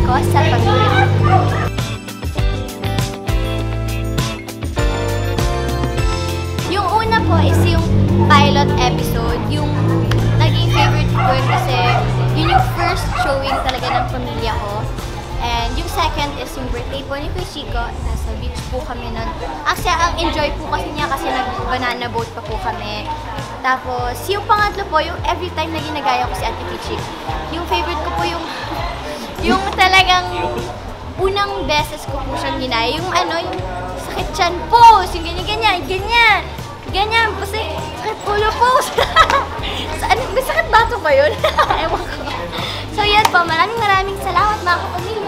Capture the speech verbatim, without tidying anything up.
ko sa pamilya. Yung una po is yung pilot episode, yung naging favorite ko yun kasi yun yung first showing talaga ng pamilya ko. And yung second is yung birthday po ni Kuya Chico. Nasa beach po kami nun. Actually, ang enjoy po kasi niya kasi nag-banana boat pa po kami. Tapos, yung pangatlo po, yung every time na ginagaya ko si Ate Pichi. Yung favorite ko po yung, yung talagang unang beses ko po siyang ginaya. Yung ano, yung sakit tiyan pose, yung ganyan-ganyan, ganyan. Ganyan, kasi sakit ulo pose. So, ano, may sakit bato ba yun? Ewan ko. So, yan po, maraming maraming salamat mga kapamilya.